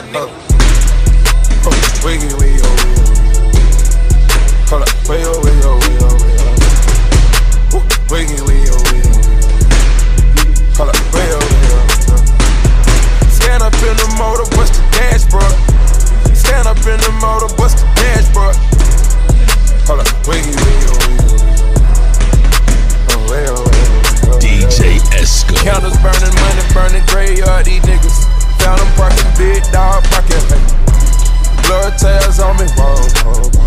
Wiggy, wiggy, hold up, way oh, way oh, way oh, way oh. Wiggy, wiggy, hold up, way oh, way oh. Stand up in the motor, bust the dashboard. Stand up in the motor, bust the dashboard. Hold up, wiggy, wiggy, way oh, way oh. DJ Esco. Counters burning, money burning, graveyard, these niggas. Found them parking, big dog pocket. Blood tails on me, whoa, whoa.